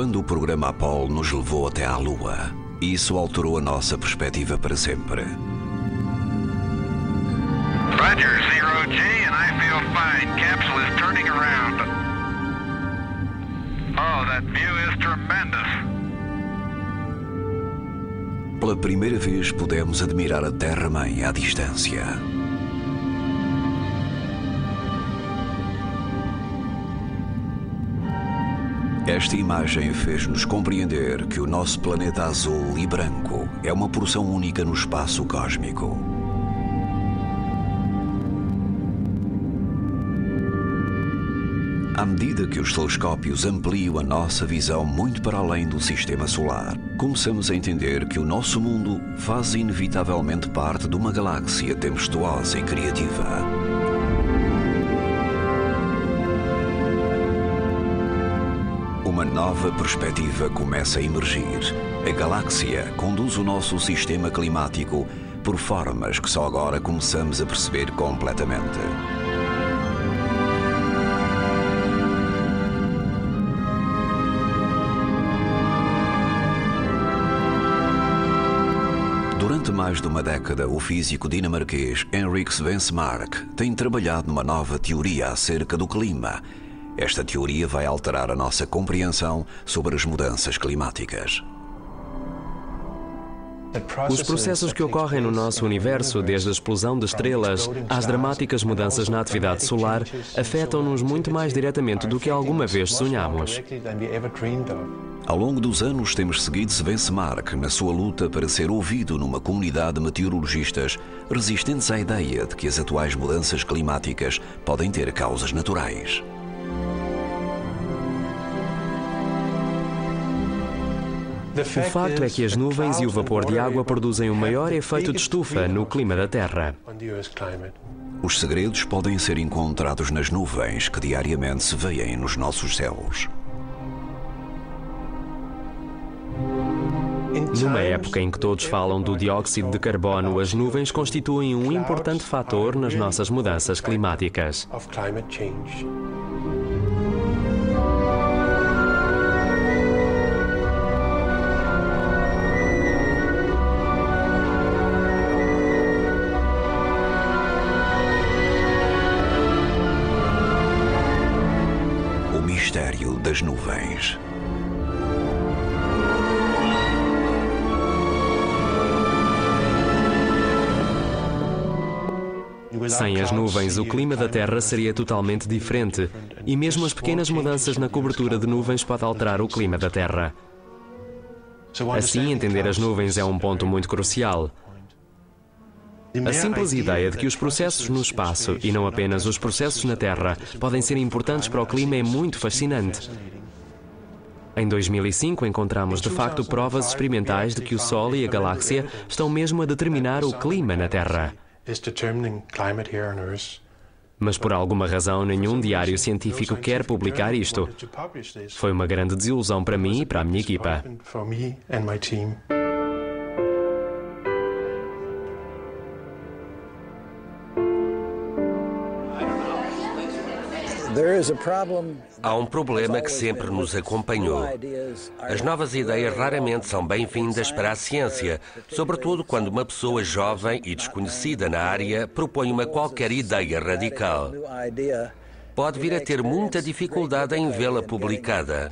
Quando o programa Apollo nos levou até à Lua, isso alterou a nossa perspectiva para sempre. Roger, Zero G, and I feel fine. Capsule is turning around. Oh, that view is tremendous. Pela primeira vez pudemos admirar a Terra-mãe à distância. Esta imagem fez-nos compreender que o nosso planeta azul e branco é uma porção única no espaço cósmico. À medida que os telescópios ampliam a nossa visão muito para além do sistema solar, começamos a entender que o nosso mundo faz inevitavelmente parte de uma galáxia tempestuosa e criativa. Uma nova perspectiva começa a emergir. A galáxia conduz o nosso sistema climático por formas que só agora começamos a perceber completamente. Durante mais de uma década, o físico dinamarquês Henrik Svensmark tem trabalhado numa nova teoria acerca do clima. Esta teoria vai alterar a nossa compreensão sobre as mudanças climáticas. Os processos que ocorrem no nosso universo, desde a explosão de estrelas às dramáticas mudanças na atividade solar, afetam-nos muito mais diretamente do que alguma vez sonhamos. Ao longo dos anos, temos seguido Svensmark na sua luta para ser ouvido numa comunidade de meteorologistas resistentes à ideia de que as atuais mudanças climáticas podem ter causas naturais. O facto é que as nuvens e o vapor de água produzem o maior efeito de estufa no clima da Terra. Os segredos podem ser encontrados nas nuvens que diariamente se veem nos nossos céus. Numa época em que todos falam do dióxido de carbono, as nuvens constituem um importante fator nas nossas mudanças climáticas. O mistério das nuvens. Sem as nuvens, o clima da Terra seria totalmente diferente, e mesmo as pequenas mudanças na cobertura de nuvens podem alterar o clima da Terra. Assim, entender as nuvens é um ponto muito crucial. A simples ideia de que os processos no espaço, e não apenas os processos na Terra, podem ser importantes para o clima é muito fascinante. Em 2005, encontramos de facto provas experimentais de que o Sol e a galáxia estão mesmo a determinar o clima na Terra. Mas por alguma razão nenhum diário científico quer publicar isto. Foi uma grande desilusão para mim e para a minha equipa. Há um problema que sempre nos acompanhou. As novas ideias raramente são bem-vindas para a ciência, sobretudo quando uma pessoa jovem e desconhecida na área propõe uma qualquer ideia radical. Pode vir a ter muita dificuldade em vê-la publicada.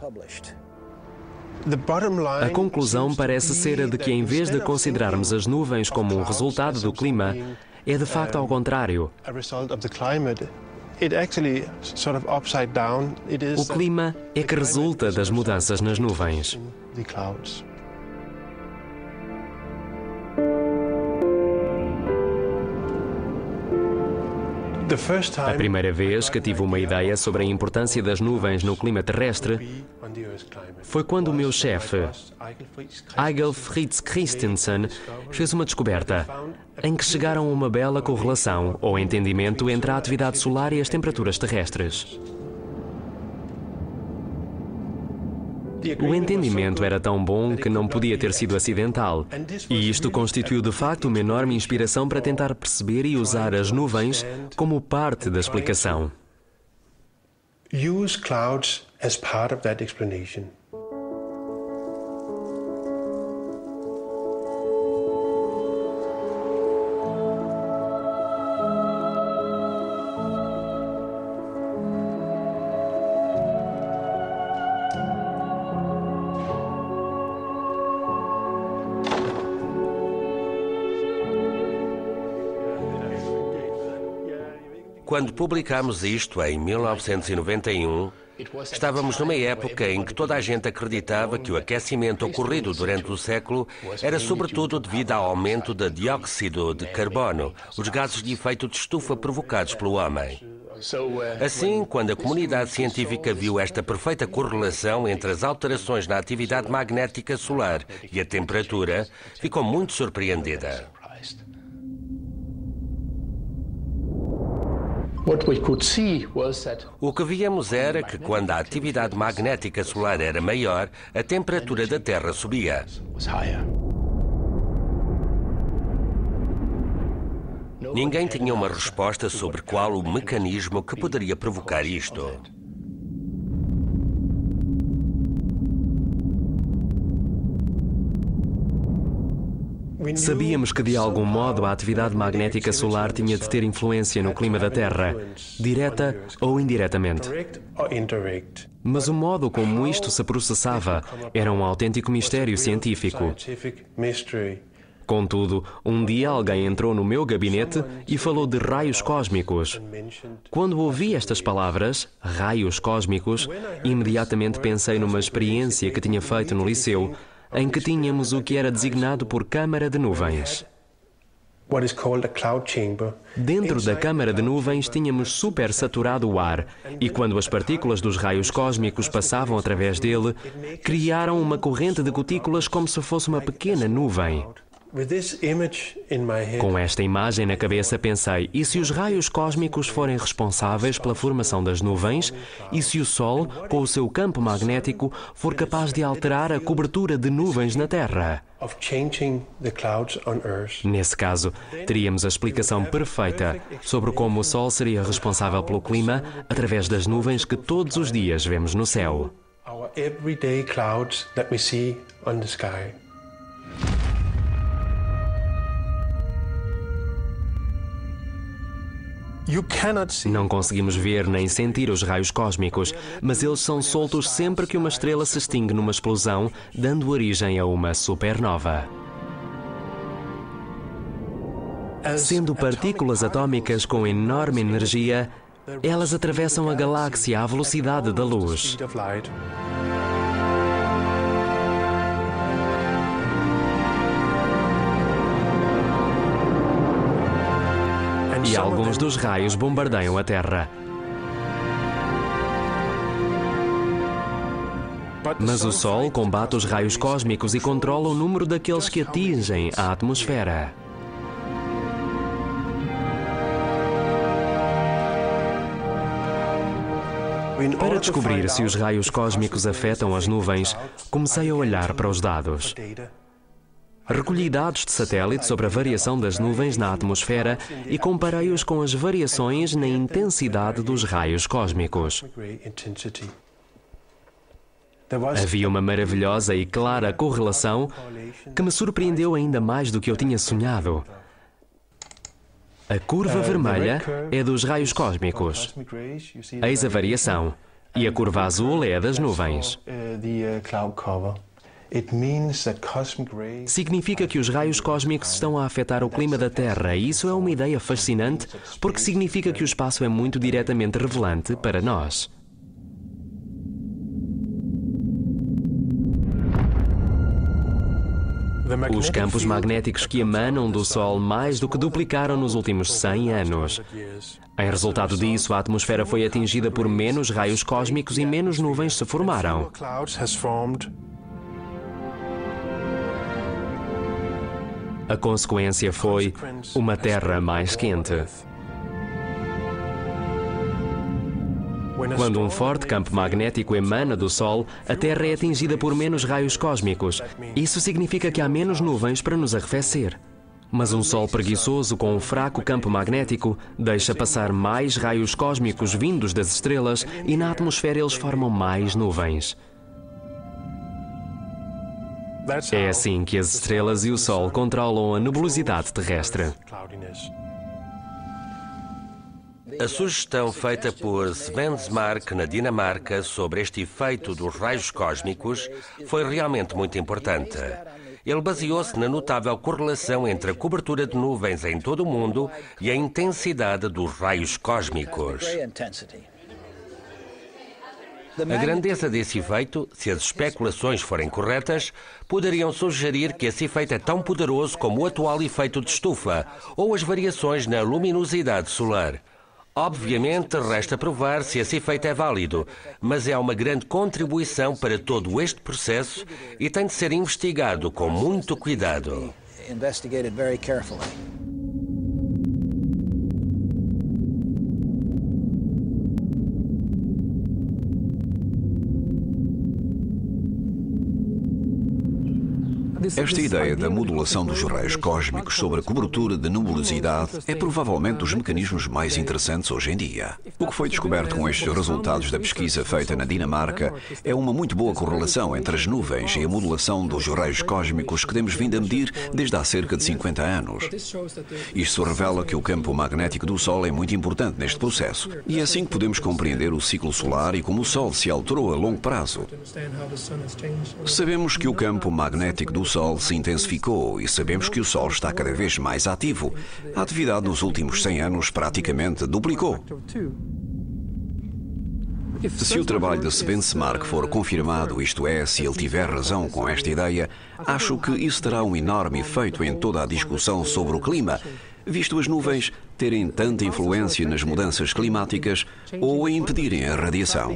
A conclusão parece ser a de que, em vez de considerarmos as nuvens como um resultado do clima, é de facto ao contrário. O clima é que resulta das mudanças nas nuvens. A primeira vez que tive uma ideia sobre a importância das nuvens no clima terrestre foi quando o meu chefe, Egil Fritz Christensen, fez uma descoberta em que chegaram a uma bela correlação ou entendimento entre a atividade solar e as temperaturas terrestres. O entendimento era tão bom que não podia ter sido acidental, e isto constituiu de facto uma enorme inspiração para tentar perceber e usar as nuvens como parte da explicação. Quando publicámos isto em 1991, estávamos numa época em que toda a gente acreditava que o aquecimento ocorrido durante o século era sobretudo devido ao aumento de dióxido de carbono, os gases de efeito de estufa provocados pelo homem. Assim, quando a comunidade científica viu esta perfeita correlação entre as alterações na atividade magnética solar e a temperatura, ficou muito surpreendida. O que víamos era que, quando a atividade magnética solar era maior, a temperatura da Terra subia. Ninguém tinha uma resposta sobre qual o mecanismo que poderia provocar isto. Sabíamos que, de algum modo, a atividade magnética solar tinha de ter influência no clima da Terra, direta ou indiretamente. Mas o modo como isto se processava era um autêntico mistério científico. Contudo, um dia alguém entrou no meu gabinete e falou de raios cósmicos. Quando ouvi estas palavras, raios cósmicos, imediatamente pensei numa experiência que tinha feito no liceu, em que tínhamos o que era designado por câmara de nuvens. Dentro da câmara de nuvens tínhamos supersaturado o ar e quando as partículas dos raios cósmicos passavam através dele, criaram uma corrente de gotículas como se fosse uma pequena nuvem. Com esta imagem na cabeça pensei, e se os raios cósmicos forem responsáveis pela formação das nuvens? E se o Sol, com o seu campo magnético, for capaz de alterar a cobertura de nuvens na Terra? Nesse caso, teríamos a explicação perfeita sobre como o Sol seria responsável pelo clima através das nuvens que todos os dias vemos no céu. Não conseguimos ver nem sentir os raios cósmicos, mas eles são soltos sempre que uma estrela se extingue numa explosão, dando origem a uma supernova. Sendo partículas atômicas com enorme energia, elas atravessam a galáxia à velocidade da luz. E alguns dos raios bombardeiam a Terra. Mas o Sol combate os raios cósmicos e controla o número daqueles que atingem a atmosfera. Para descobrir se os raios cósmicos afetam as nuvens, comecei a olhar para os dados. Recolhi dados de satélite sobre a variação das nuvens na atmosfera e comparei-os com as variações na intensidade dos raios cósmicos. Havia uma maravilhosa e clara correlação que me surpreendeu ainda mais do que eu tinha sonhado. A curva vermelha é dos raios cósmicos. Eis a variação. E a curva azul é a das nuvens. Significa que os raios cósmicos estão a afetar o clima da Terra e isso é uma ideia fascinante porque significa que o espaço é muito diretamente relevante para nós. Os campos magnéticos que emanam do Sol mais do que duplicaram nos últimos 100 anos. Em resultado disso, a atmosfera foi atingida por menos raios cósmicos e menos nuvens se formaram. A consequência foi uma Terra mais quente. Quando um forte campo magnético emana do Sol, a Terra é atingida por menos raios cósmicos. Isso significa que há menos nuvens para nos arrefecer. Mas um Sol preguiçoso com um fraco campo magnético deixa passar mais raios cósmicos vindos das estrelas e na atmosfera eles formam mais nuvens. É assim que as estrelas e o Sol controlam a nebulosidade terrestre. A sugestão feita por Svensmark, na Dinamarca, sobre este efeito dos raios cósmicos foi realmente muito importante. ele baseou-se na notável correlação entre a cobertura de nuvens em todo o mundo e a intensidade dos raios cósmicos. A grandeza desse efeito, se as especulações forem corretas, poderiam sugerir que esse efeito é tão poderoso como o atual efeito de estufa ou as variações na luminosidade solar. Obviamente, resta provar se esse efeito é válido, mas é uma grande contribuição para todo este processo e tem de ser investigado com muito cuidado. Esta ideia da modulação dos raios cósmicos sobre a cobertura de nebulosidade é provavelmente dos mecanismos mais interessantes hoje em dia. O que foi descoberto com estes resultados da pesquisa feita na Dinamarca é uma muito boa correlação entre as nuvens e a modulação dos raios cósmicos que temos vindo a medir desde há cerca de 50 anos. Isto revela que o campo magnético do Sol é muito importante neste processo, e é assim que podemos compreender o ciclo solar e como o Sol se alterou a longo prazo. Sabemos que o campo magnético do Sol se intensificou e sabemos que o Sol está cada vez mais ativo. A atividade nos últimos 100 anos praticamente duplicou. Se o trabalho de Svensmark for confirmado, isto é, se ele tiver razão com esta ideia, acho que isso terá um enorme efeito em toda a discussão sobre o clima, visto as nuvens terem tanta influência nas mudanças climáticas ou a impedirem a radiação.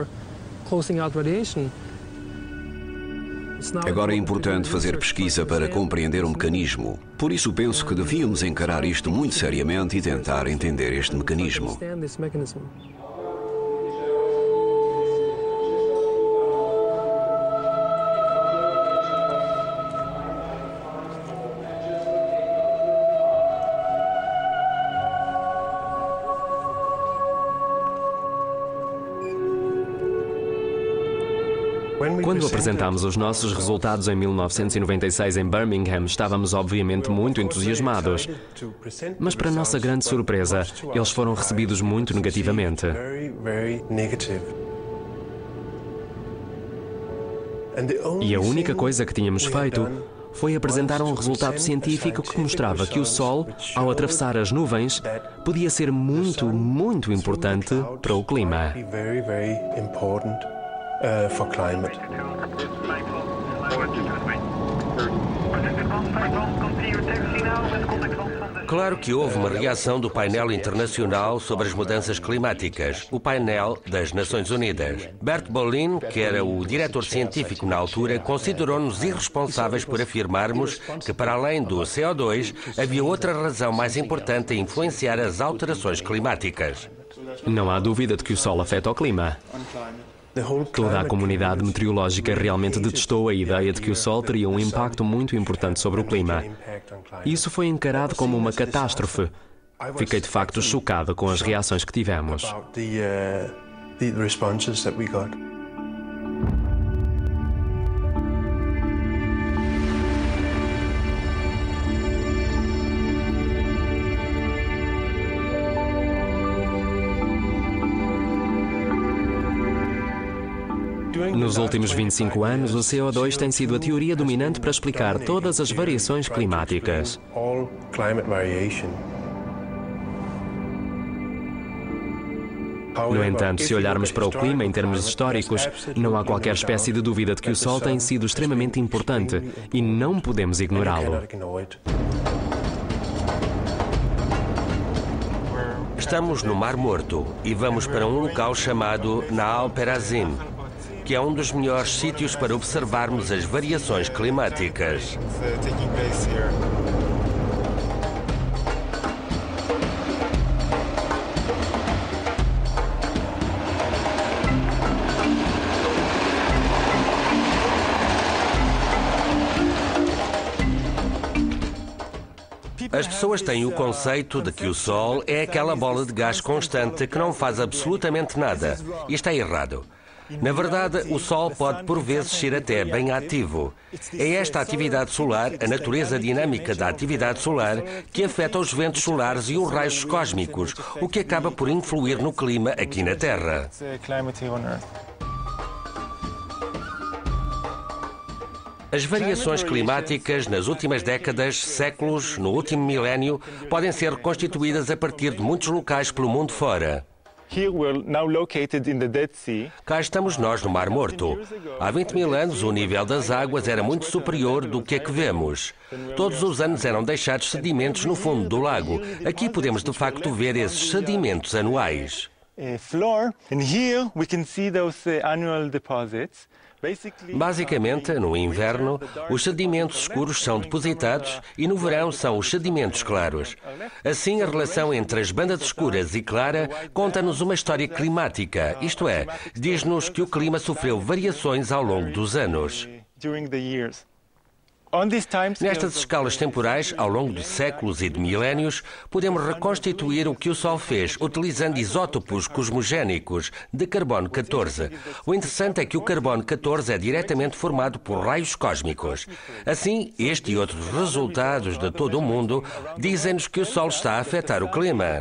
Agora é importante fazer pesquisa para compreender o mecanismo. Por isso penso que devíamos encarar isto muito seriamente e tentar entender este mecanismo. Quando apresentámos os nossos resultados em 1996 em Birmingham, estávamos obviamente muito entusiasmados. Mas, para nossa grande surpresa, eles foram recebidos muito negativamente. E a única coisa que tínhamos feito foi apresentar um resultado científico que mostrava que o Sol, ao atravessar as nuvens, podia ser muito importante para o clima. For climate. Claro que houve uma reação do painel internacional sobre as mudanças climáticas, o painel das Nações Unidas. Bert Bolin, que era o diretor científico na altura, considerou-nos irresponsáveis por afirmarmos que, para além do CO2, havia outra razão mais importante a influenciar as alterações climáticas. Não há dúvida de que o Sol afeta o clima. Toda a comunidade meteorológica realmente detestou a ideia de que o Sol teria um impacto muito importante sobre o clima. Isso foi encarado como uma catástrofe. Fiquei de facto chocado com as reações que tivemos. Nos últimos 25 anos, o CO2 tem sido a teoria dominante para explicar todas as variações climáticas. No entanto, se olharmos para o clima em termos históricos, não há qualquer espécie de dúvida de que o Sol tem sido extremamente importante e não podemos ignorá-lo. Estamos no Mar Morto e vamos para um local chamado Naal Perazim, que é um dos melhores sítios para observarmos as variações climáticas. As pessoas têm o conceito de que o Sol é aquela bola de gás constante que não faz absolutamente nada. Isto é errado. Na verdade, o Sol pode por vezes ser até bem ativo. É esta atividade solar, a natureza dinâmica da atividade solar, que afeta os ventos solares e os raios cósmicos, o que acaba por influir no clima aqui na Terra. As variações climáticas nas últimas décadas, séculos, no último milénio, podem ser reconstituídas a partir de muitos locais pelo mundo fora. Cá estamos nós no Mar Morto. Há 20 mil anos o nível das águas era muito superior do que vemos. Todos os anos eram deixados sedimentos no fundo do lago. Aqui podemos de facto ver esses sedimentos anuais. Basicamente, no inverno, os sedimentos escuros são depositados e no verão são os sedimentos claros. Assim, a relação entre as bandas escuras e clara conta-nos uma história climática, isto é, diz-nos que o clima sofreu variações ao longo dos anos. Nestas escalas temporais, ao longo de séculos e de milénios, podemos reconstituir o que o Sol fez, utilizando isótopos cosmogénicos de carbono 14. O interessante é que o carbono 14 é diretamente formado por raios cósmicos. Assim, este e outros resultados de todo o mundo dizem-nos que o Sol está a afetar o clima.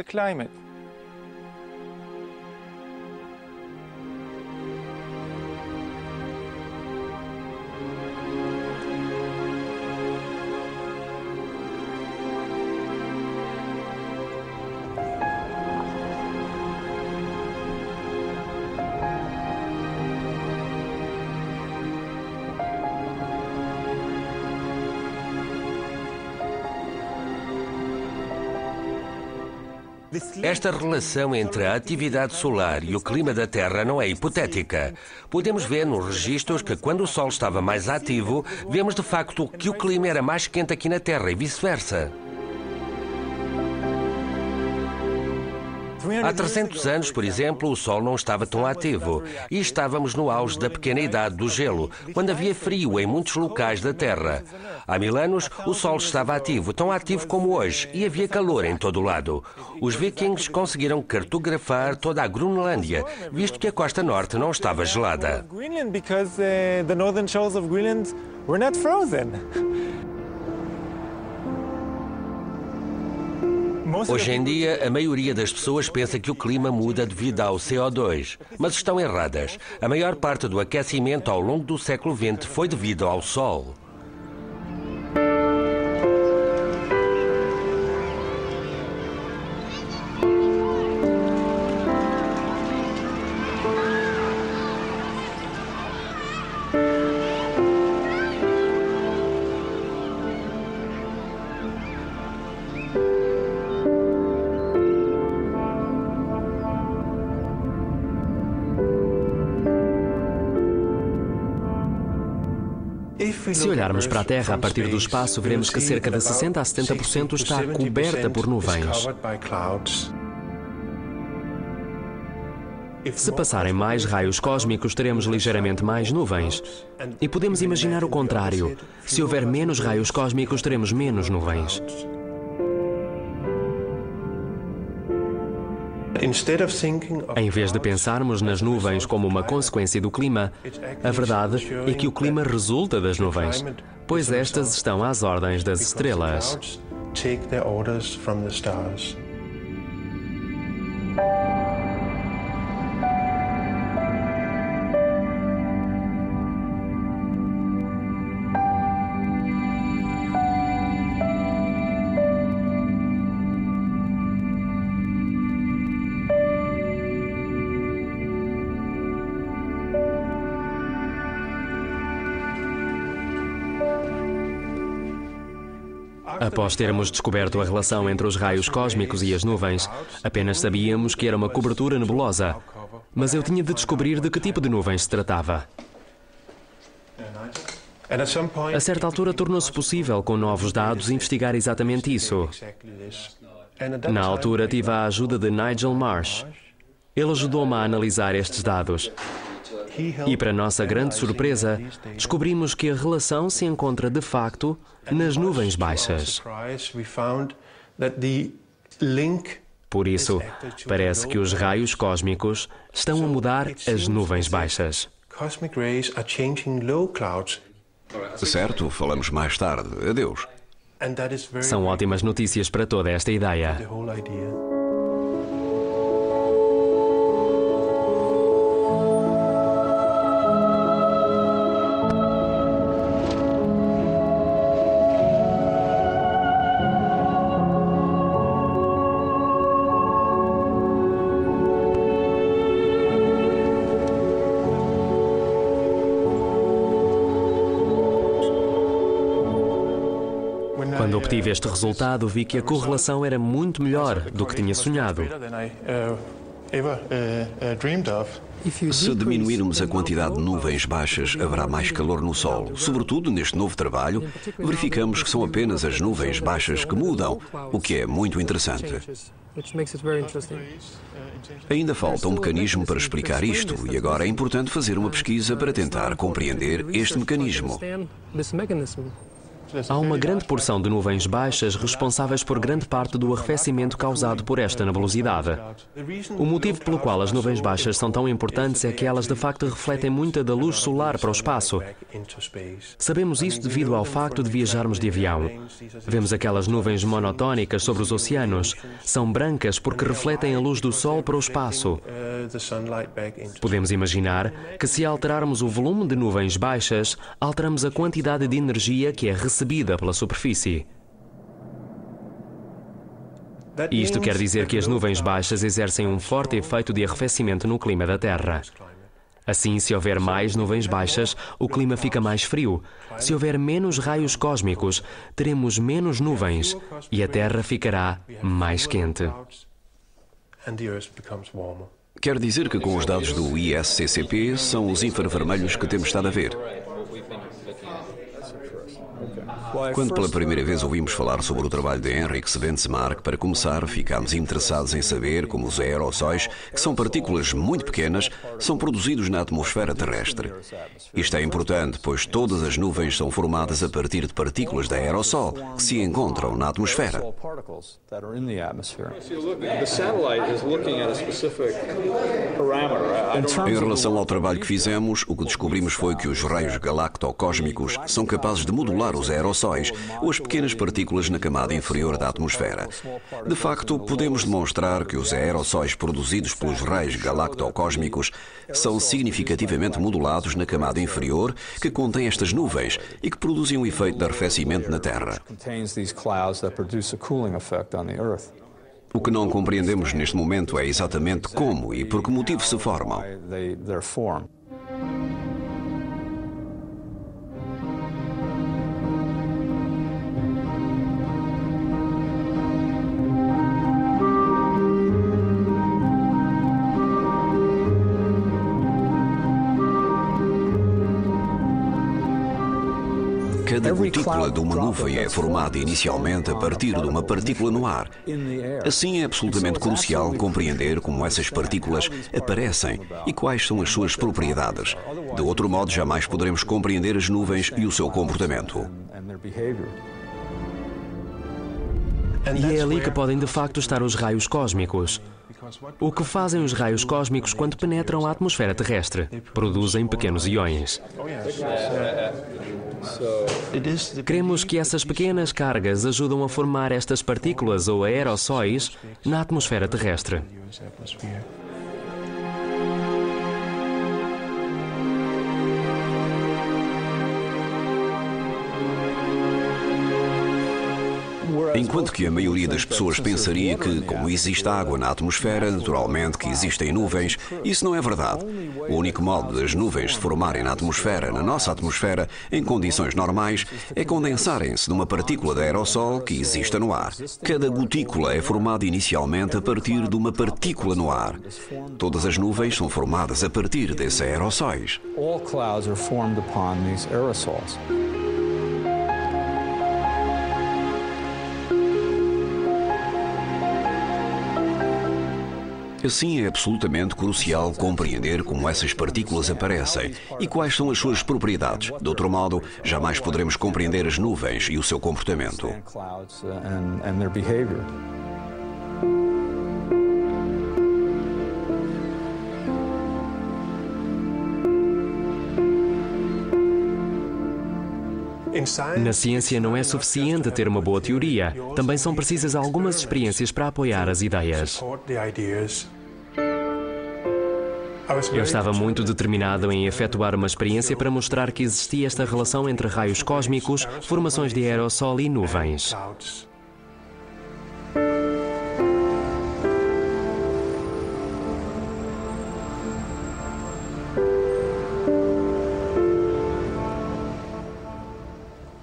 Esta relação entre a atividade solar e o clima da Terra não é hipotética. Podemos ver nos registros que quando o Sol estava mais ativo, vemos de facto que o clima era mais quente aqui na Terra e vice-versa. Há 300 anos, por exemplo, o Sol não estava tão ativo e estávamos no auge da pequena idade do gelo, quando havia frio em muitos locais da Terra. Há 1000 anos, o Sol estava ativo, tão ativo como hoje, e havia calor em todo o lado. Os vikings conseguiram cartografar toda a Groenlândia, visto que a costa norte não estava gelada. Hoje em dia, a maioria das pessoas pensa que o clima muda devido ao CO2, mas estão erradas. A maior parte do aquecimento ao longo do século XX foi devido ao Sol. Se olharmos para a Terra a partir do espaço, veremos que cerca de 60% a 70% está coberta por nuvens. Se passarem mais raios cósmicos, teremos ligeiramente mais nuvens. E podemos imaginar o contrário. Se houver menos raios cósmicos, teremos menos nuvens. Em vez de pensarmos nas nuvens como uma consequência do clima, a verdade é que o clima resulta das nuvens, pois estas estão às ordens das estrelas. Após termos descoberto a relação entre os raios cósmicos e as nuvens, apenas sabíamos que era uma cobertura nebulosa. Mas eu tinha de descobrir de que tipo de nuvens se tratava. A certa altura tornou-se possível, com novos dados, investigar exatamente isso. Na altura tive a ajuda de Nigel Marsh. Ele ajudou-me a analisar estes dados. E, para nossa grande surpresa, descobrimos que a relação se encontra, de facto, nas nuvens baixas. Por isso, parece que os raios cósmicos estão a mudar as nuvens baixas. Certo, falamos mais tarde. Adeus. São ótimas notícias para toda esta ideia. obtive este resultado, vi que a correlação era muito melhor do que tinha sonhado. Se diminuirmos a quantidade de nuvens baixas, haverá mais calor no Sol. Sobretudo neste novo trabalho, verificamos que são apenas as nuvens baixas que mudam, o que é muito interessante. Ainda falta um mecanismo para explicar isto, e agora é importante fazer uma pesquisa para tentar compreender este mecanismo. Há uma grande porção de nuvens baixas responsáveis por grande parte do arrefecimento causado por esta nebulosidade. O motivo pelo qual as nuvens baixas são tão importantes é que elas de facto refletem muita da luz solar para o espaço. Sabemos isso devido ao facto de viajarmos de avião. Vemos aquelas nuvens monotónicas sobre os oceanos. São brancas porque refletem a luz do Sol para o espaço. Podemos imaginar que se alterarmos o volume de nuvens baixas, alteramos a quantidade de energia que é recebida pela superfície. Isto quer dizer que as nuvens baixas exercem um forte efeito de arrefecimento no clima da Terra. Assim, se houver mais nuvens baixas, o clima fica mais frio. Se houver menos raios cósmicos, teremos menos nuvens e a Terra ficará mais quente. Quer dizer que com os dados do ISCCP são os infravermelhos que temos estado a ver. Quando pela primeira vez ouvimos falar sobre o trabalho de Henrik Svensmark, para começar, ficámos interessados em saber como os aerossóis, que são partículas muito pequenas, são produzidos na atmosfera terrestre. Isto é importante, pois todas as nuvens são formadas a partir de partículas de aerossol que se encontram na atmosfera. Em relação ao trabalho que fizemos, o que descobrimos foi que os raios galactocósmicos são capazes de modular os aerossóis ou as pequenas partículas na camada inferior da atmosfera. De facto, podemos demonstrar que os aerossóis produzidos pelos raios galactocósmicos são significativamente modulados na camada inferior, que contém estas nuvens e que produzem um efeito de arrefecimento na Terra. O que não compreendemos neste momento é exatamente como e por que motivo se formam. Cada gotícula de uma nuvem é formada inicialmente a partir de uma partícula no ar. Assim, é absolutamente crucial compreender como essas partículas aparecem e quais são as suas propriedades. De outro modo, jamais poderemos compreender as nuvens e o seu comportamento. E é ali que podem de facto estar os raios cósmicos. O que fazem os raios cósmicos quando penetram a atmosfera terrestre? Produzem pequenos íons. Cremos que essas pequenas cargas ajudam a formar estas partículas ou aerossóis na atmosfera terrestre. Enquanto que a maioria das pessoas pensaria que, como existe água na atmosfera, naturalmente que existem nuvens, isso não é verdade. O único modo das nuvens se formarem na atmosfera, na nossa atmosfera, em condições normais, é condensarem-se numa partícula de aerossol que exista no ar. Cada gotícula é formada inicialmente a partir de uma partícula no ar. Todas as nuvens são formadas a partir desses aerossóis. All clouds are formed upon these aerosols. Assim, é absolutamente crucial compreender como essas partículas aparecem e quais são as suas propriedades. De outro modo, jamais poderemos compreender as nuvens e o seu comportamento. Na ciência não é suficiente ter uma boa teoria. Também são precisas algumas experiências para apoiar as ideias. Eu estava muito determinado em efetuar uma experiência para mostrar que existia esta relação entre raios cósmicos, formações de aerossol e nuvens.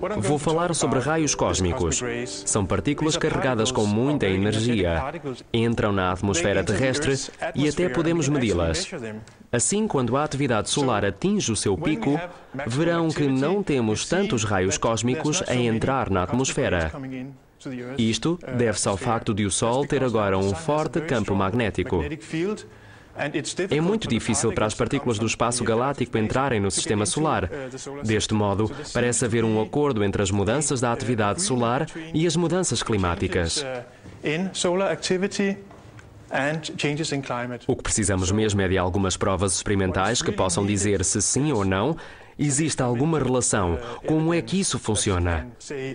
Vou falar sobre raios cósmicos. São partículas carregadas com muita energia. Entram na atmosfera terrestre e até podemos medi-las. Assim, quando a atividade solar atinge o seu pico, verão que não temos tantos raios cósmicos a entrar na atmosfera. Isto deve-se ao facto de o Sol ter agora um forte campo magnético. É muito difícil para as partículas do espaço galáctico entrarem no sistema solar. Deste modo, parece haver um acordo entre as mudanças da atividade solar e as mudanças climáticas. O que precisamos mesmo é de algumas provas experimentais que possam dizer se sim ou não existe alguma relação. Como é que isso funciona?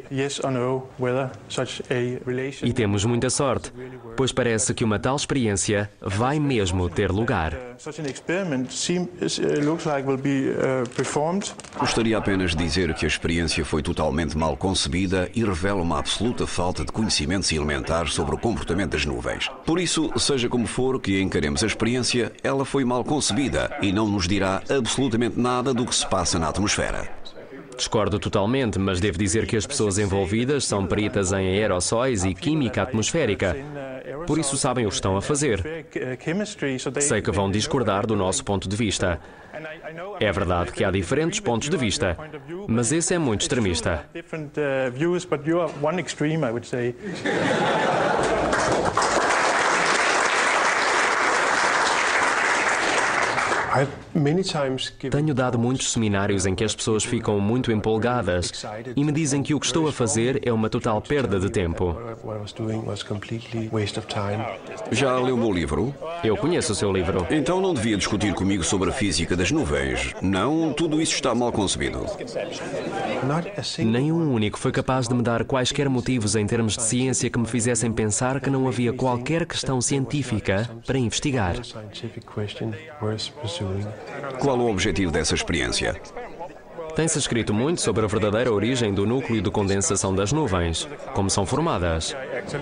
E temos muita sorte, pois parece que uma tal experiência vai mesmo ter lugar. Gostaria apenas de dizer que a experiência foi totalmente mal concebida e revela uma absoluta falta de conhecimentos elementares sobre o comportamento das nuvens. Por isso, seja como for que encaremos a experiência, ela foi mal concebida e não nos dirá absolutamente nada do que se passa na atmosfera. Discordo totalmente, mas devo dizer que as pessoas envolvidas são peritas em aerossóis e química atmosférica. Por isso sabem o que estão a fazer. Sei que vão discordar do nosso ponto de vista. É verdade que há diferentes pontos de vista, mas esse é muito extremista. Tenho dado muitos seminários em que as pessoas ficam muito empolgadas e me dizem que o que estou a fazer é uma total perda de tempo. Já leu o meu livro? Eu conheço o seu livro. Então não devia discutir comigo sobre a física das nuvens. Não, tudo isso está mal concebido. Nenhum único foi capaz de me dar quaisquer motivos em termos de ciência que me fizessem pensar que não havia qualquer questão científica para investigar. Qual o objetivo dessa experiência? Tem-se escrito muito sobre a verdadeira origem do núcleo de condensação das nuvens, como são formadas.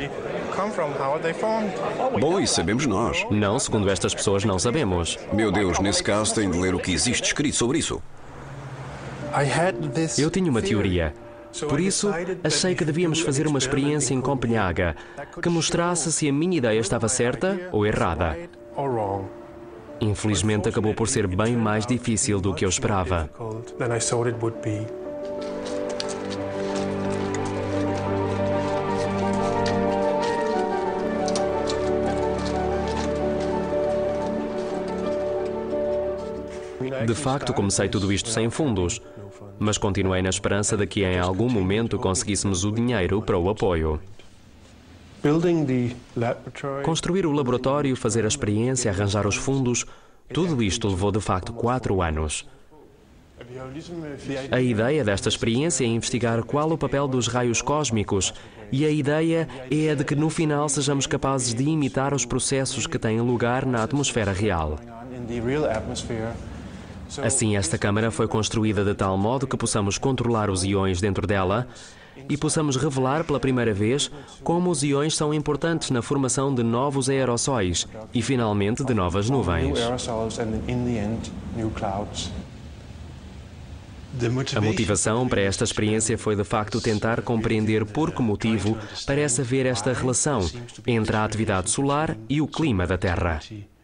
Bom, isso sabemos nós. Não, segundo estas pessoas, não sabemos. Meu Deus, nesse caso tem de ler o que existe escrito sobre isso. Eu tinha uma teoria. Por isso, achei que devíamos fazer uma experiência em Copenhaga que mostrasse se a minha ideia estava certa ou errada. Infelizmente, acabou por ser bem mais difícil do que eu esperava. De facto, comecei tudo isto sem fundos, mas continuei na esperança de que em algum momento conseguíssemos o dinheiro para o apoio. Construir o laboratório, fazer a experiência, arranjar os fundos, tudo isto levou de facto 4 anos. A ideia desta experiência é investigar qual o papel dos raios cósmicos e a ideia é a de que no final sejamos capazes de imitar os processos que têm lugar na atmosfera real. Assim, esta câmara foi construída de tal modo que possamos controlar os íons dentro dela e possamos revelar pela primeira vez como os íons são importantes na formação de novos aerossóis e, finalmente, de novas nuvens. A motivação para esta experiência foi, de facto, tentar compreender por que motivo parece haver esta relação entre a atividade solar e o clima da Terra.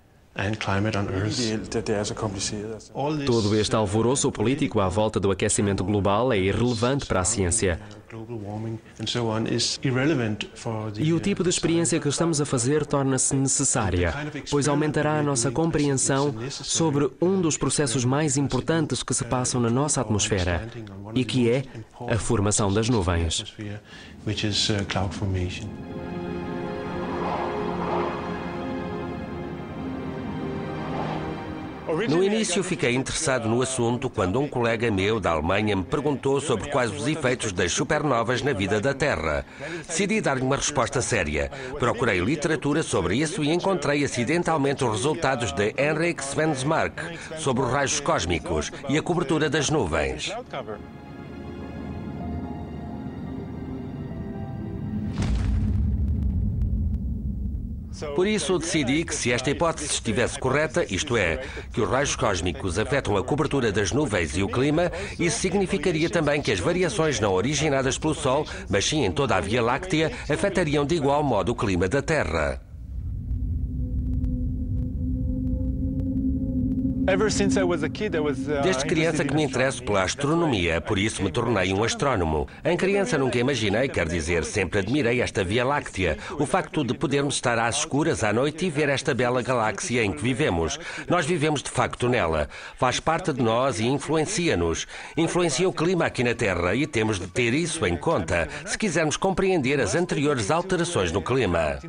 Todo este alvoroço político à volta do aquecimento global é irrelevante para a ciência. E o tipo de experiência que estamos a fazer torna-se necessária, pois aumentará a nossa compreensão sobre um dos processos mais importantes que se passam na nossa atmosfera, e que é a formação das nuvens. No início fiquei interessado no assunto quando um colega meu da Alemanha me perguntou sobre quais os efeitos das supernovas na vida da Terra. Decidi dar-lhe uma resposta séria. Procurei literatura sobre isso e encontrei acidentalmente os resultados de Henrik Svensmark sobre os raios cósmicos e a cobertura das nuvens. Por isso, decidi que se esta hipótese estivesse correta, isto é, que os raios cósmicos afetam a cobertura das nuvens e o clima, isso significaria também que as variações não originadas pelo Sol, mas sim em toda a Via Láctea, afetariam de igual modo o clima da Terra. Desde criança que me interesso pela astronomia, por isso me tornei um astrónomo. Em criança nunca imaginei, quer dizer, sempre admirei esta Via Láctea. O facto de podermos estar às escuras à noite e ver esta bela galáxia em que vivemos. Nós vivemos de facto nela. Faz parte de nós e influencia-nos. Influencia o clima aqui na Terra e temos de ter isso em conta se quisermos compreender as anteriores alterações no clima.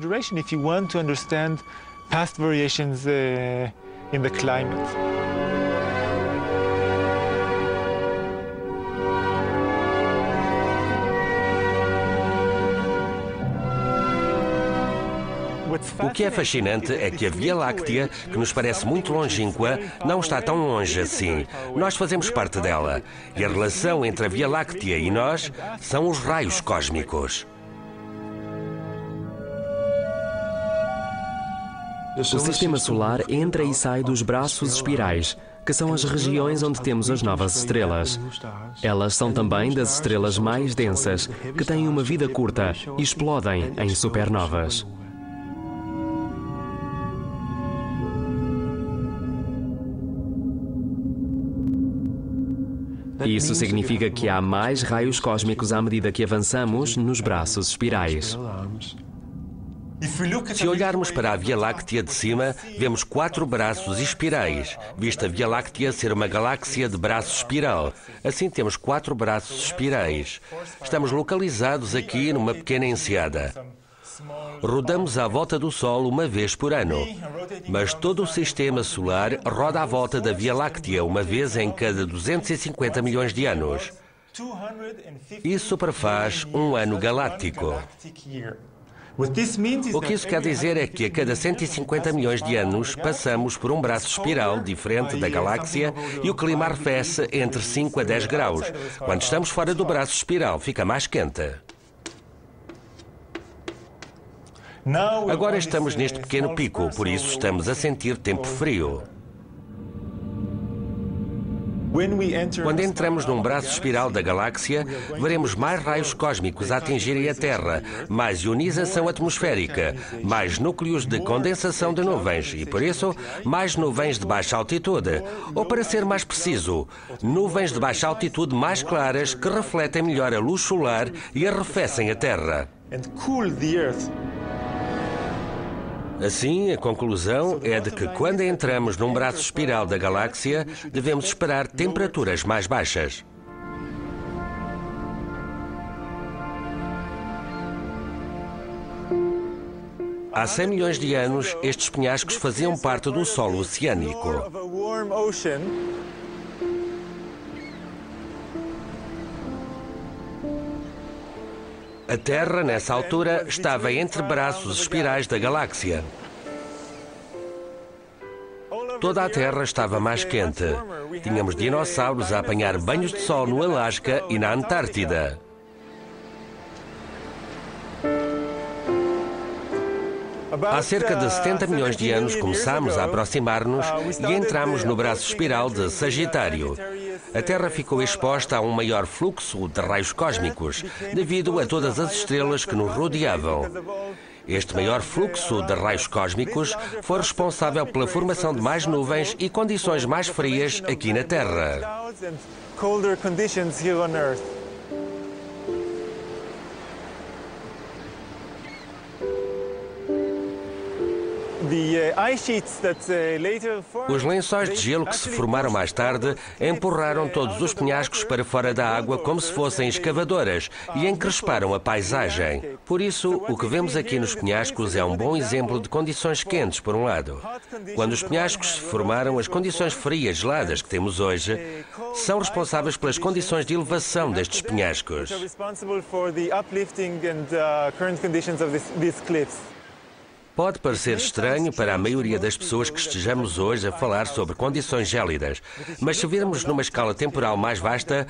In the climate. O que é fascinante é que a Via Láctea, que nos parece muito longínqua, não está tão longe assim. Nós fazemos parte dela. E a relação entre a Via Láctea e nós são os raios cósmicos. O Sistema Solar entra e sai dos braços espirais, que são as regiões onde temos as novas estrelas. Elas são também das estrelas mais densas, que têm uma vida curta e explodem em supernovas. Isso significa que há mais raios cósmicos à medida que avançamos nos braços espirais. Se olharmos para a Via Láctea de cima, vemos 4 braços espirais, vista a Via Láctea ser uma galáxia de braço espiral. Assim temos 4 braços espirais. Estamos localizados aqui numa pequena enseada. Rodamos à volta do Sol uma vez por ano, mas todo o Sistema Solar roda à volta da Via Láctea uma vez em cada 250 milhões de anos. Isso prefaz um ano galáctico. O que isso quer dizer é que a cada 150 milhões de anos passamos por um braço espiral diferente da galáxia e o clima arrefece entre 5 a 10 graus. Quando estamos fora do braço espiral, fica mais quente. Agora estamos neste pequeno pico, por isso estamos a sentir tempo frio. Quando entramos num braço espiral da galáxia, veremos mais raios cósmicos a atingirem a Terra, mais ionização atmosférica, mais núcleos de condensação de nuvens e, por isso, mais nuvens de baixa altitude. Ou, para ser mais preciso, nuvens de baixa altitude mais claras que refletem melhor a luz solar e arrefecem a Terra. Assim, a conclusão é de que quando entramos num braço espiral da galáxia, devemos esperar temperaturas mais baixas. Há 100 milhões de anos, estes penhascos faziam parte do solo oceânico. A Terra, nessa altura, estava entre braços espirais da galáxia. Toda a Terra estava mais quente. Tínhamos dinossauros a apanhar banhos de sol no Alasca e na Antártida. Há cerca de 70 milhões de anos começámos a aproximar-nos e entramos no braço espiral de Sagitário. A Terra ficou exposta a um maior fluxo de raios cósmicos, devido a todas as estrelas que nos rodeavam. Este maior fluxo de raios cósmicos foi responsável pela formação de mais nuvens e condições mais frias aqui na Terra. Os lençóis de gelo que se formaram mais tarde empurraram todos os penhascos para fora da água como se fossem escavadoras e encresparam a paisagem. Por isso, o que vemos aqui nos penhascos é um bom exemplo de condições quentes, por um lado. Quando os penhascos se formaram, as condições frias geladas que temos hoje são responsáveis pelas condições de elevação destes penhascos. Pode parecer estranho para a maioria das pessoas que estejamos hoje a falar sobre condições gélidas, mas se virmos numa escala temporal mais vasta,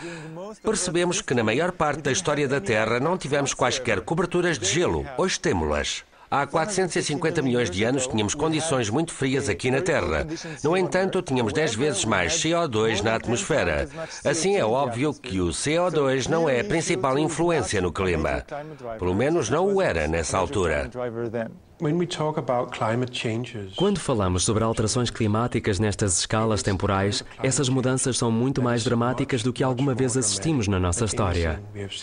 percebemos que na maior parte da história da Terra não tivemos quaisquer coberturas de gelo. Hoje temos-las. Há 450 milhões de anos tínhamos condições muito frias aqui na Terra. No entanto, tínhamos 10 vezes mais CO2 na atmosfera. Assim, é óbvio que o CO2 não é a principal influência no clima. Pelo menos não o era nessa altura. Quando falamos sobre alterações climáticas nestas escalas temporais, essas mudanças são muito mais dramáticas do que alguma vez assistimos na nossa história.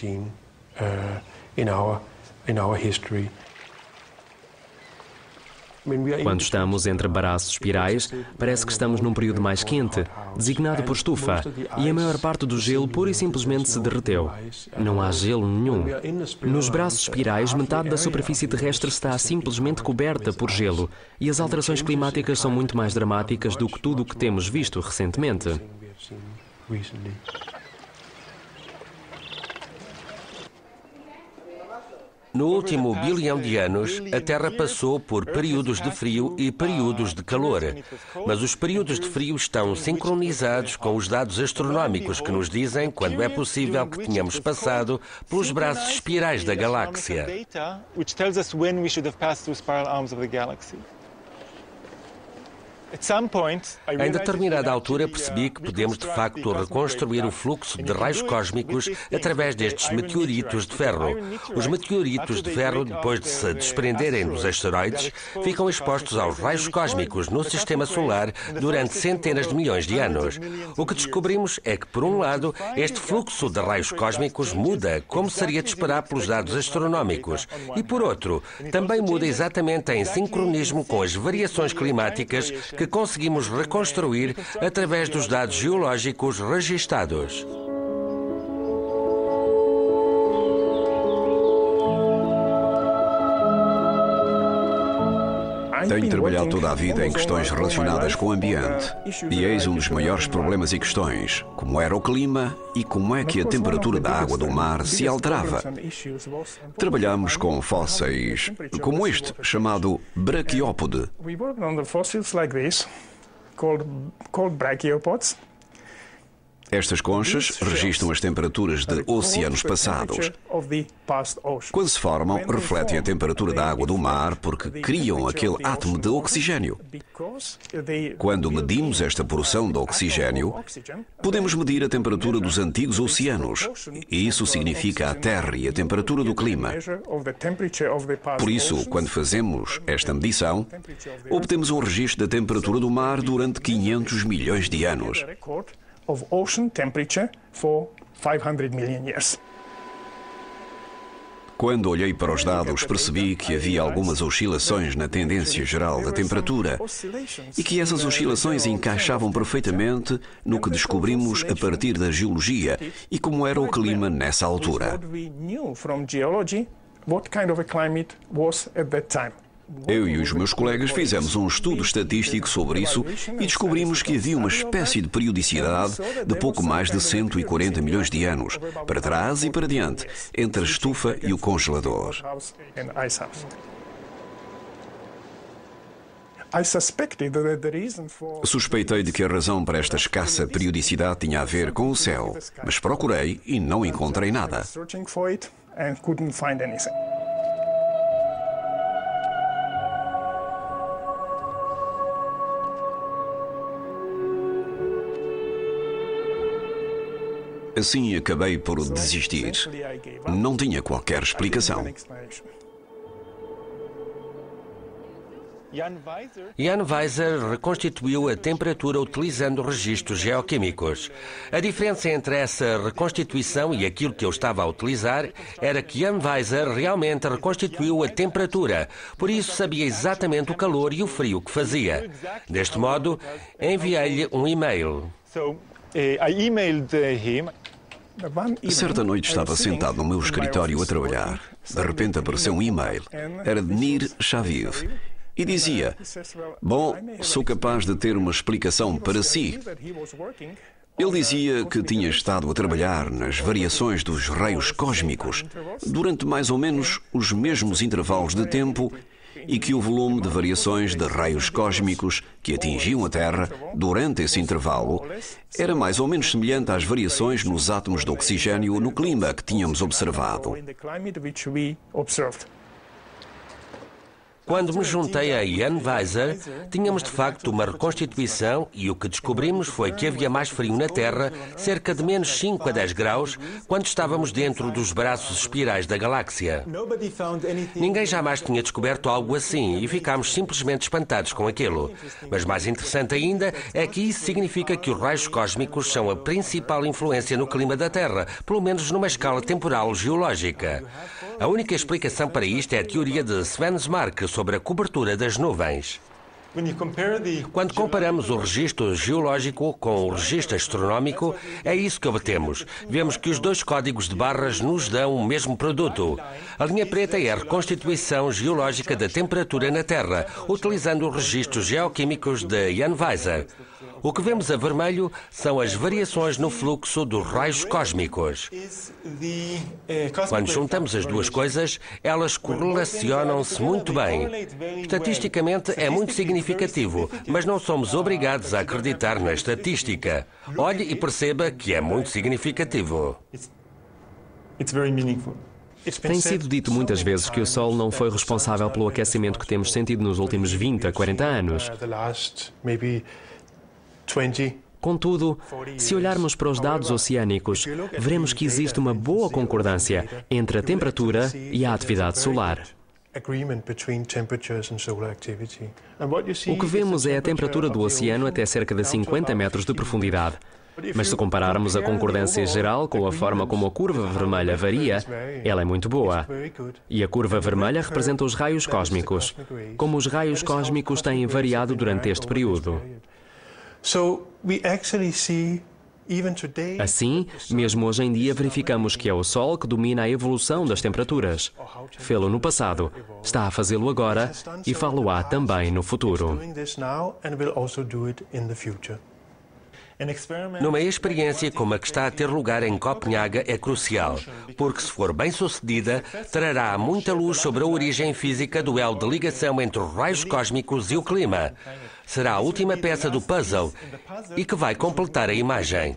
Quando estamos entre baraços espirais, parece que estamos num período mais quente, designado por estufa, e a maior parte do gelo pura e simplesmente se derreteu. Não há gelo nenhum. Nos braços espirais, metade da superfície terrestre está simplesmente coberta por gelo, e as alterações climáticas são muito mais dramáticas do que tudo o que temos visto recentemente. No último bilhão de anos, a Terra passou por períodos de frio e períodos de calor. Mas os períodos de frio estão sincronizados com os dados astronómicos que nos dizem quando é possível que tenhamos passado pelos braços espirais da galáxia. Em determinada altura percebi que podemos de facto reconstruir o fluxo de raios cósmicos através destes meteoritos de ferro. Os meteoritos de ferro, depois de se desprenderem dos asteroides, ficam expostos aos raios cósmicos no sistema solar durante centenas de milhões de anos. O que descobrimos é que, por um lado, este fluxo de raios cósmicos muda, como seria de esperar pelos dados astronómicos, e, por outro, também muda exatamente em sincronismo com as variações climáticas que conseguimos reconstruir através dos dados geológicos registados. Tenho trabalhado toda a vida em questões relacionadas com o ambiente. E eis um dos maiores problemas e questões: como era o clima e como é que a temperatura da água do mar se alterava. Trabalhamos com fósseis como este, chamado braquiópode. Estas conchas registram as temperaturas de oceanos passados. Quando se formam, refletem a temperatura da água do mar porque criam aquele átomo de oxigênio. Quando medimos esta porção de oxigênio, podemos medir a temperatura dos antigos oceanos. E isso significa a Terra e a temperatura do clima. Por isso, quando fazemos esta medição, obtemos um registro da temperatura do mar durante 500 milhões de anos. Of ocean temperature for 500 million years. Quando olhei para os dados, percebi que havia algumas oscilações na tendência geral da temperatura e que essas oscilações encaixavam perfeitamente no que descobrimos a partir da geologia e como era o clima nessa altura. Eu e os meus colegas fizemos um estudo estatístico sobre isso e descobrimos que havia uma espécie de periodicidade de pouco mais de 140 milhões de anos, para trás e para diante, entre a estufa e o congelador. Suspeitei de que a razão para esta escassa periodicidade tinha a ver com o céu, mas procurei e não encontrei nada. Assim acabei por desistir. Não tinha qualquer explicação. Jan Weiser reconstituiu a temperatura utilizando registros geoquímicos. A diferença entre essa reconstituição e aquilo que eu estava a utilizar era que Jan Weiser realmente reconstituiu a temperatura, por isso sabia exatamente o calor e o frio que fazia. Deste modo, enviei-lhe um e-mail. Certa noite estava sentado no meu escritório a trabalhar. De repente apareceu um e-mail. Era de Nir Shaviv. E dizia: bom, sou capaz de ter uma explicação para si. Ele dizia que tinha estado a trabalhar nas variações dos raios cósmicos durante mais ou menos os mesmos intervalos de tempo e que o volume de variações de raios cósmicos que atingiam a Terra durante esse intervalo era mais ou menos semelhante às variações nos átomos de oxigênio no clima que tínhamos observado. Quando me juntei a Ian Weiser, tínhamos de facto uma reconstituição e o que descobrimos foi que havia mais frio na Terra, cerca de menos 5 a 10 graus, quando estávamos dentro dos braços espirais da galáxia. Ninguém jamais tinha descoberto algo assim e ficámos simplesmente espantados com aquilo. Mas mais interessante ainda é que isso significa que os raios cósmicos são a principal influência no clima da Terra, pelo menos numa escala temporal geológica. A única explicação para isto é a teoria de Svensmark sobre a cobertura das nuvens. Quando comparamos o registro geológico com o registro astronómico, é isso que obtemos. Vemos que os dois códigos de barras nos dão o mesmo produto. A linha preta é a reconstituição geológica da temperatura na Terra, utilizando os registros geoquímicos de Ian Weiser. O que vemos a vermelho são as variações no fluxo dos raios cósmicos. Quando juntamos as duas coisas, elas correlacionam-se muito bem. Estatisticamente é muito significativo, mas não somos obrigados a acreditar na estatística. Olhe e perceba que é muito significativo. Tem sido dito muitas vezes que o Sol não foi responsável pelo aquecimento que temos sentido nos últimos 20 a 40 anos. Contudo, se olharmos para os dados oceânicos, veremos que existe uma boa concordância entre a temperatura e a atividade solar. O que vemos é a temperatura do oceano até cerca de 50 metros de profundidade. Mas se compararmos a concordância geral com a forma como a curva vermelha varia, ela é muito boa. E a curva vermelha representa os raios cósmicos, como os raios cósmicos têm variado durante este período. Assim, mesmo hoje em dia, verificamos que é o Sol que domina a evolução das temperaturas. Fê-lo no passado, está a fazê-lo agora e fá-lo-á também no futuro. Numa experiência como a que está a ter lugar em Copenhaga é crucial, porque se for bem sucedida, trará muita luz sobre a origem física do elo de ligação entre os raios cósmicos e o clima. Será a última peça do puzzle e que vai completar a imagem.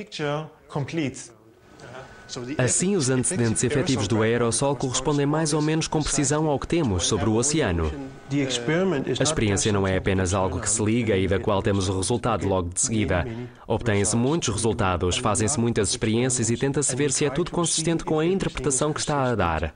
Assim, os antecedentes efetivos do aerossol correspondem mais ou menos com precisão ao que temos sobre o oceano. A experiência não é apenas algo que se liga e da qual temos o resultado logo de seguida. Obtêm-se muitos resultados, fazem-se muitas experiências e tenta-se ver se é tudo consistente com a interpretação que está a dar.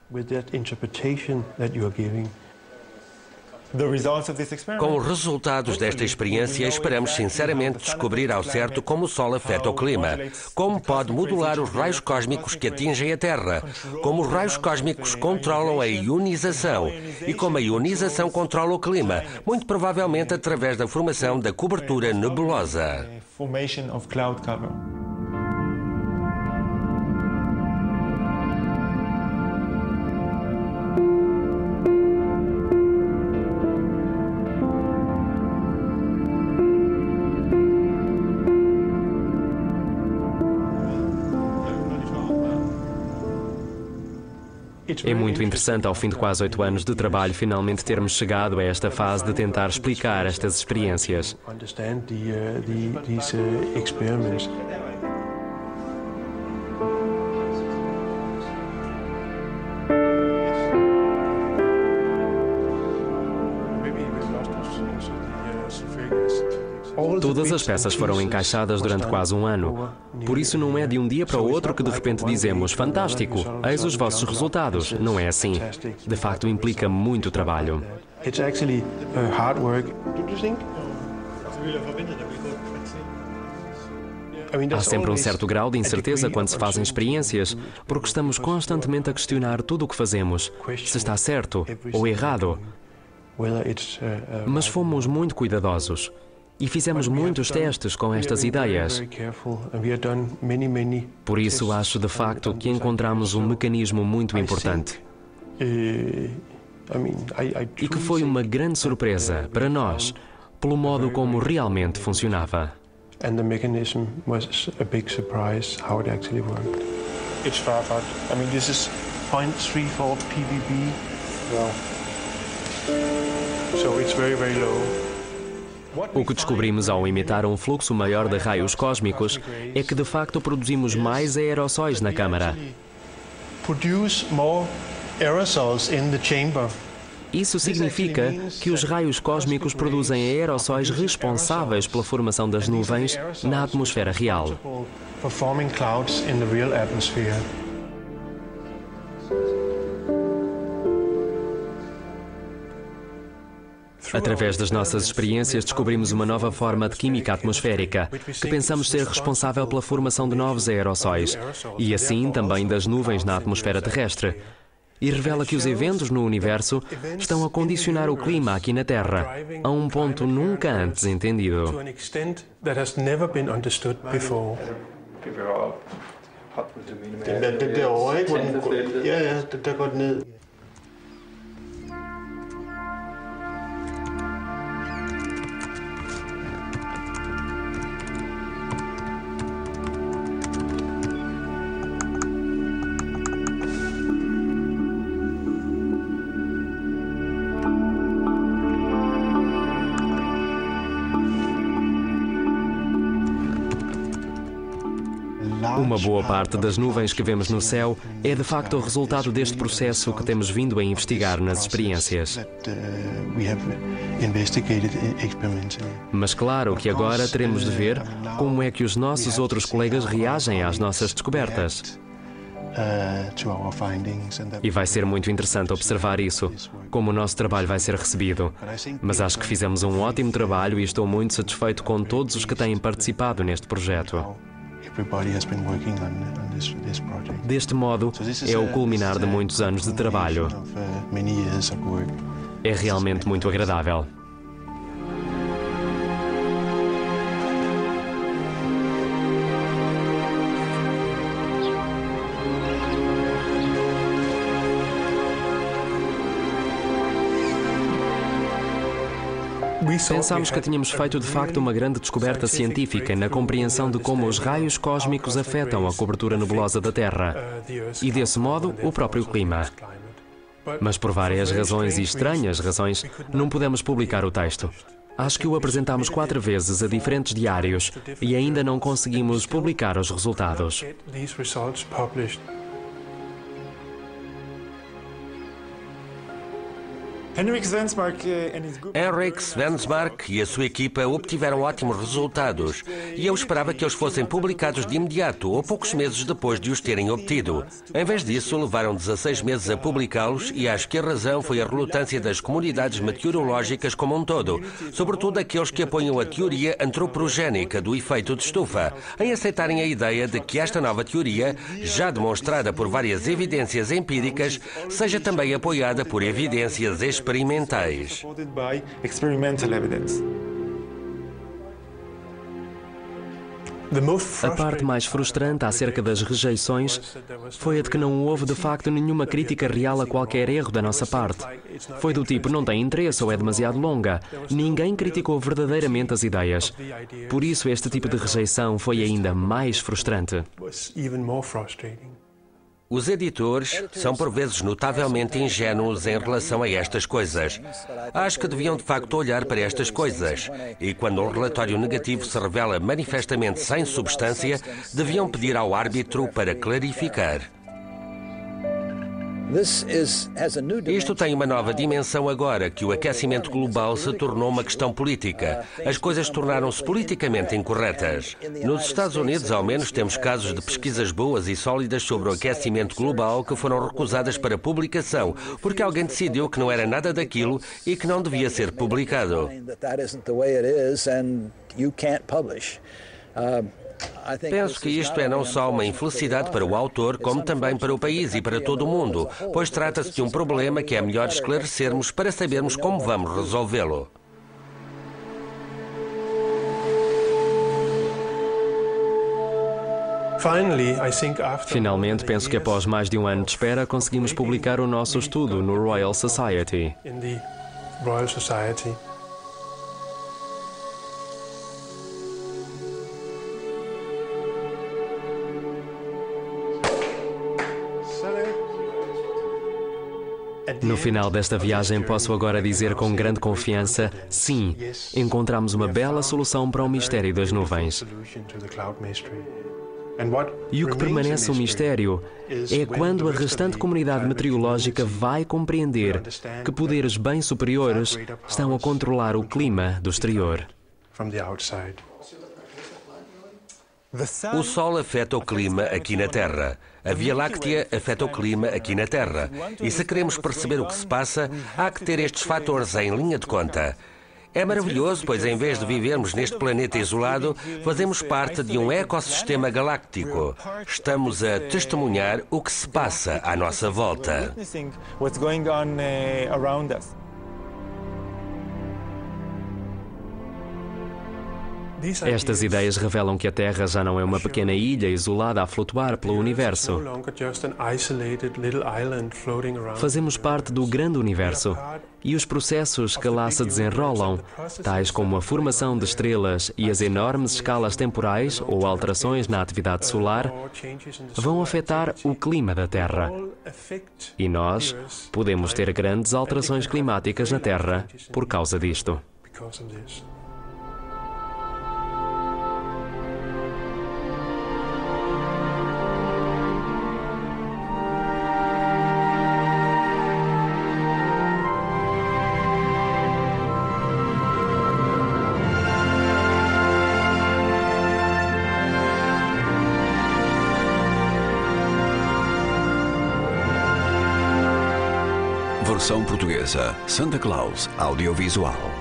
Com os resultados desta experiência, esperamos sinceramente descobrir ao certo como o Sol afeta o clima, como pode modular os raios cósmicos que atingem a Terra, como os raios cósmicos controlam a ionização e como a ionização controla o clima, muito provavelmente através da formação da cobertura nebulosa. É muito interessante, ao fim de quase 8 anos de trabalho, finalmente termos chegado a esta fase de tentar explicar estas experiências. Todas as peças foram encaixadas durante quase um ano. Por isso não é de um dia para o outro que de repente dizemos fantástico, eis os vossos resultados. Não é assim. De facto implica muito trabalho. Há sempre um certo grau de incerteza quando se fazem experiências, porque estamos constantemente a questionar tudo o que fazemos, se está certo ou errado. Mas fomos muito cuidadosos. E fizemos muitos testes com estas ideias. Por isso, acho de facto que encontramos um mecanismo muito importante. E que foi uma grande surpresa para nós, pelo modo como realmente funcionava. O que descobrimos ao imitar um fluxo maior de raios cósmicos é que de facto produzimos mais aerossóis na câmara. Isso significa que os raios cósmicos produzem aerossóis responsáveis pela formação das nuvens na atmosfera real. Através das nossas experiências, descobrimos uma nova forma de química atmosférica, que pensamos ser responsável pela formação de novos aerossóis, e assim também das nuvens na atmosfera terrestre. E revela que os eventos no universo estão a condicionar o clima aqui na Terra, a um ponto nunca antes entendido. Uma boa parte das nuvens que vemos no céu é de facto o resultado deste processo que temos vindo a investigar nas experiências. Mas claro que agora teremos de ver como é que os nossos outros colegas reagem às nossas descobertas. E vai ser muito interessante observar isso, como o nosso trabalho vai ser recebido. Mas acho que fizemos um ótimo trabalho e estou muito satisfeito com todos os que têm participado neste projeto. Deste modo, é o culminar de muitos anos de trabalho. É realmente muito agradável. Pensámos que tínhamos feito de facto uma grande descoberta científica na compreensão de como os raios cósmicos afetam a cobertura nebulosa da Terra e, desse modo, o próprio clima. Mas por várias razões e estranhas razões, não pudemos publicar o texto. Acho que o apresentámos 4 vezes a diferentes diários e ainda não conseguimos publicar os resultados. Henrik Svensmark e a sua equipa obtiveram ótimos resultados e eu esperava que eles fossem publicados de imediato ou poucos meses depois de os terem obtido. Em vez disso, levaram 16 meses a publicá-los e acho que a razão foi a relutância das comunidades meteorológicas como um todo, sobretudo aqueles que apoiam a teoria antropogénica do efeito de estufa, em aceitarem a ideia de que esta nova teoria, já demonstrada por várias evidências empíricas, seja também apoiada por evidências experimentais. A parte mais frustrante acerca das rejeições foi a de que não houve de facto nenhuma crítica real a qualquer erro da nossa parte. Foi do tipo, não tem interesse ou é demasiado longa. Ninguém criticou verdadeiramente as ideias. Por isso, este tipo de rejeição foi ainda mais frustrante. Os editores são por vezes notavelmente ingênuos em relação a estas coisas. Acho que deviam de facto olhar para estas coisas e quando um relatório negativo se revela manifestamente sem substância, deviam pedir ao árbitro para clarificar. Isto tem uma nova dimensão agora que o aquecimento global se tornou uma questão política. As coisas tornaram-se politicamente incorretas. Nos Estados Unidos, ao menos, temos casos de pesquisas boas e sólidas sobre o aquecimento global que foram recusadas para publicação, porque alguém decidiu que não era nada daquilo e que não devia ser publicado. Penso que isto é não só uma infelicidade para o autor, como também para o país e para todo o mundo, pois trata-se de um problema que é melhor esclarecermos para sabermos como vamos resolvê-lo. Finalmente, penso que após mais de um ano de espera, conseguimos publicar o nosso estudo no Royal Society. No final desta viagem, posso agora dizer com grande confiança, sim, encontramos uma bela solução para o mistério das nuvens. E o que permanece um mistério é quando a restante comunidade meteorológica vai compreender que poderes bem superiores estão a controlar o clima do exterior. O Sol afeta o clima aqui na Terra. A Via Láctea afeta o clima aqui na Terra. E se queremos perceber o que se passa, há que ter estes fatores em linha de conta. É maravilhoso, pois em vez de vivermos neste planeta isolado, fazemos parte de um ecossistema galáctico. Estamos a testemunhar o que se passa à nossa volta. Estas ideias revelam que a Terra já não é uma pequena ilha isolada a flutuar pelo universo. Fazemos parte do grande universo e os processos que lá se desenrolam, tais como a formação de estrelas e as enormes escalas temporais ou alterações na atividade solar, vão afetar o clima da Terra. E nós podemos ter grandes alterações climáticas na Terra por causa disto. Versão portuguesa, Santa Claus Audiovisual.